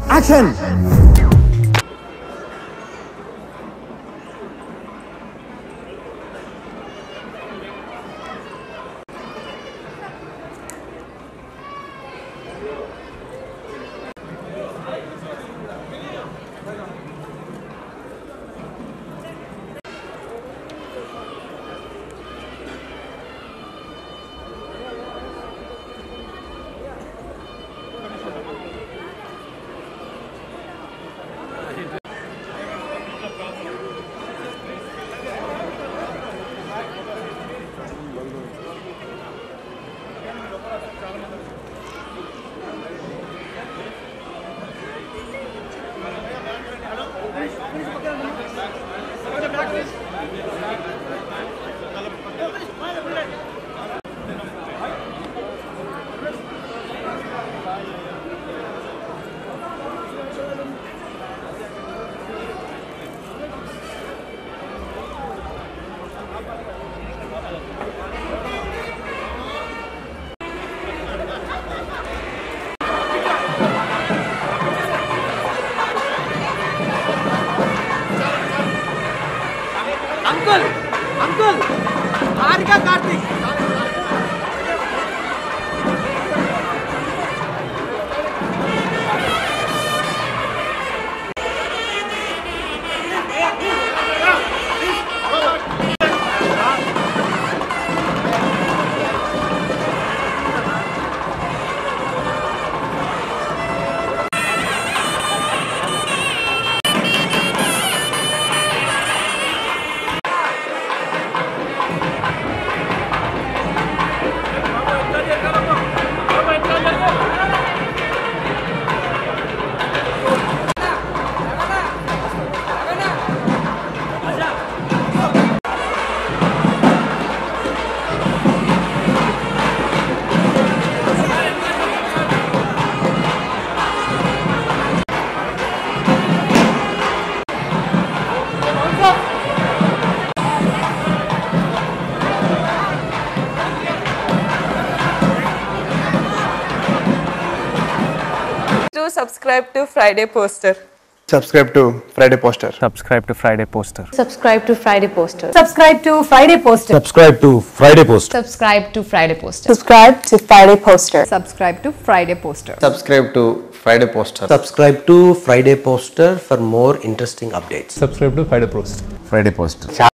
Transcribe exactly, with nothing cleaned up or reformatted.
Action! Uncle uncle Harika Karthik Subscribe to Friday Poster. Subscribe to Friday Poster. Subscribe to Friday Poster. Subscribe to Friday Poster. Subscribe to Friday Poster. Subscribe to Friday Poster. Subscribe to Friday Poster. Subscribe to Friday Poster. Subscribe to Friday Poster. Subscribe to Friday Poster. Subscribe to Friday Poster for more interesting updates. Subscribe to Friday Poster. Friday Poster.